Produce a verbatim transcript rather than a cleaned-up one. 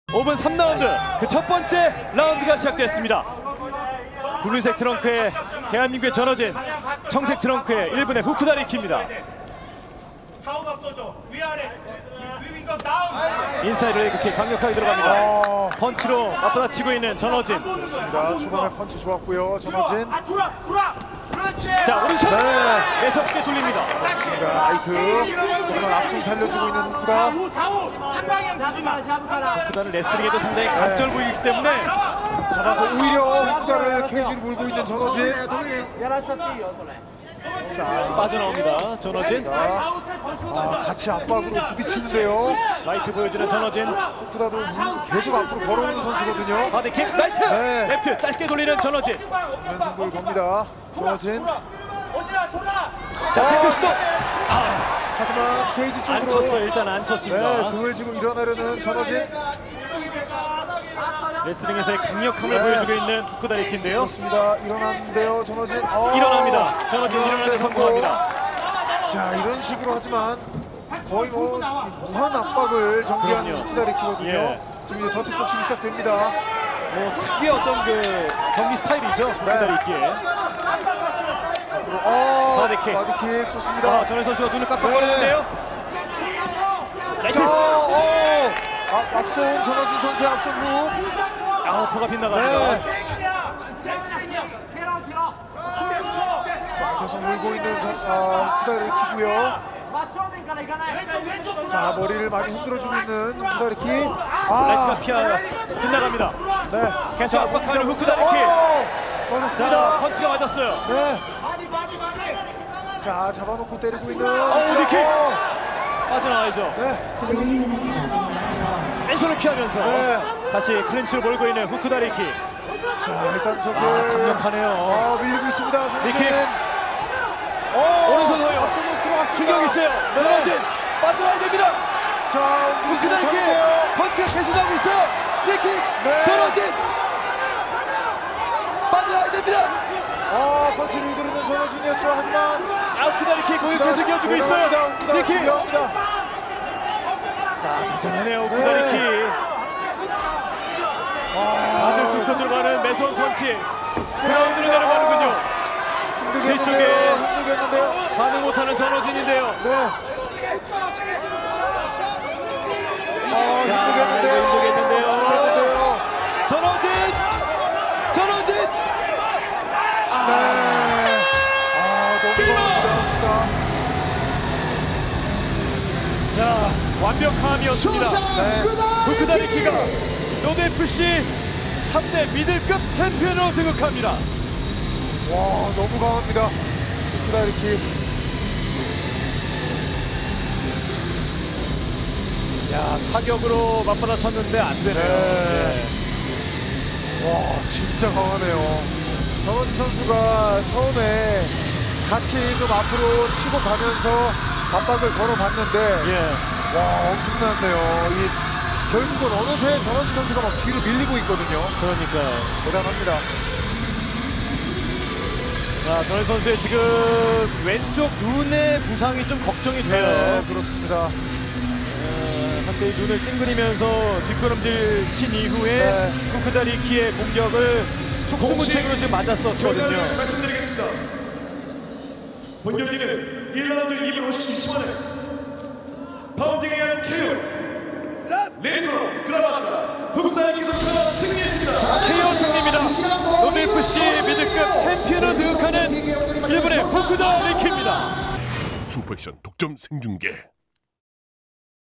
오 분 삼 라운드 그 첫 번째 라운드가 시작됐습니다. 블루색 트렁크의 대한민국의 전어진, 청색 트렁크의 일본의 후쿠다리키입니다. 인사이드 레그킥 강력하게 들어갑니다. 어... 펀치로 맞받아치고 있는 전어진. 그렇습니다. 초반에 펀치 좋았고요. 전어진. 자, 오른손 네. 매섭게 돌립니다. 그렇습니다. 라이트. 하지만 앞손 살려주고 있는 후쿠다. 후쿠다는 레슬링에도 상당히 강점을 보이기 때문에 잡아서 오히려 후쿠다를 케이지로 몰고 있는 전어진. 자, 빠져나옵니다. 전어진. 아, 같이 압박으로 부딪히는데요. 라이트 보여주는 전어진. 후쿠다도 계속 앞으로 걸어오는 선수거든요. 바디킥 라이트. 네. 레프트 짧게 돌리는 전어진. 연승부를 겁니다. 전어진. 자, 태클 시도. 하지만 케이지 쪽으로 안 쳤어요. 일단 안 쳤습니다. 네, 등을 쥐고 일어나려는 전어진. 레슬링에서의 강력함을 네. 보여주고 있는 후쿠다리키인데요. 그렇습니다. 일어났는데요. 전어진. 어, 일어납니다. 전어진 일어나는데 성공합니다. 자, 이런 식으로 하지만 거의 뭐 무한 압박을 전개하는 그럼요. 후쿠다리키거든요. 예. 지금 이제 저투복싱이 시작됩니다. 뭐 특유의 어떤 그 경기 스타일이죠. 후쿠다리키의. 어, 바디킥. 바디킥 좋습니다. 아, 전현 선수가 눈을 깜빡거리는데요. 라이트. 자, 어, 앞, 앞선 전어진 선수의 앞선 훅. 아우퍼가 빗나갑니다. 네. 자, 계속 물고 있는 전, 아, 후쿠다리키고요. 자, 머리를 많이 흔들어주고 있는 후쿠다리키. 라이트가 아, 피하여 빗나갑니다. 네. 계속 압박하는 후쿠다리키. 어, 자, 맞았습니다. 펀치가 맞았어요. 네. 자, 잡아놓고 때리고 있는. 어, 니킥. 어, 빠져나와야죠. 네. 왼손을 피하면서 네. 다시 클린치를 몰고 있는 후쿠다리키. 자, 일단 저기. 아, 강력하네요. 아, 밀리고 있습니다. 니킥. 어, 오른손 허용. 앞선으로 들어왔습니다. 충격 있어요. 네. 전어진 빠져나야 됩니다. 자, 움직이지 후쿠다리키 못하는데요. 펀치가 계속하고 있어요. 니킥. 네. 전어진 빠져나야 됩니다. 아, 펀치를 휘두르는 전어진이었죠. 하지만 자, 후쿠다리키 거기 계속 이어주고 있어요. 니킥. 니킥. 자, 대단하네요. 후쿠다리키. 다들 뚫고 들어가는 매서운 펀치. 그라운드로 내려가는군요. 뒤쪽에 힘들겠는데요. 반응 못하는 전어진인데요. 네. 아, 자, 힘들겠는데요. 이거 힘들겠는데요. 힘들겠는데요. 전어진! 전어진! 네. 아, 너무 감사합니다. 자, 완벽함이었습니다. 네. 후쿠다리키가 노드에프씨 삼 대 미들급 챔피언으로 등극합니다. 와, 너무 강합니다. 후쿠다리키. 야, 타격으로 맞받아 쳤는데 안 되네요. 네. 와, 진짜 강하네요. 전원지 선수가 처음에 같이 좀 앞으로 치고 가면서 압박을 걸어봤는데 예. 와, 엄청났네요. 이 결국은 어느새 전원지 선수가 막 뒤로 밀리고 있거든요. 그러니까요. 대단합니다. 자, 전현 선수의 지금 왼쪽 눈의 부상이 좀 걱정이 돼요. 네, 그렇습니다. 어, 한때 눈을 찡그리면서 뒷걸음질 친 이후에 네. 후쿠다리키의 공격을 속수무책으로 지금 맞았었거든요. 말씀드리겠습니다. 본 경기는 일 라운드 이 분 오십칠 초만에 파운딩에 의한 케이오 레드로 그라마가 후쿠다리키 선수가 승리했습니다. 케이오 승리입니다. 노드에프씨 미들급 챔피언으로 등극하는 일본의 후쿠다리키입니다. 슈퍼액션 독점 생중계.